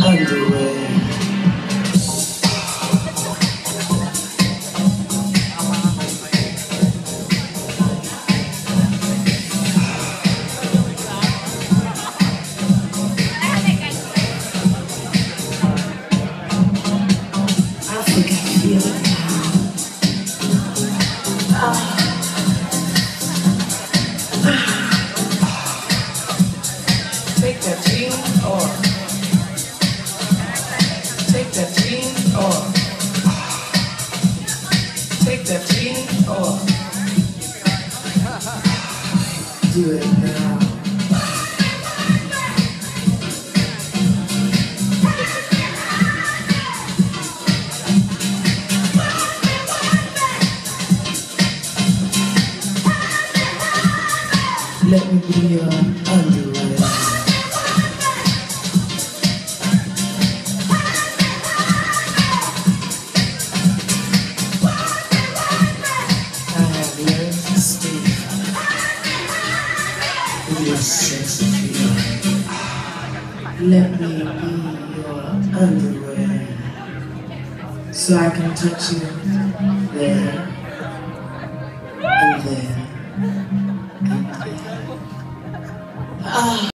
underwear. I think I feel it now. Take that jeans off. Take that jeans off. Take that jeans off. Do it now. Let me be your underwear. I have learned to speak with your sexy feeling. Let me be your underwear, so I can touch you there and there and there.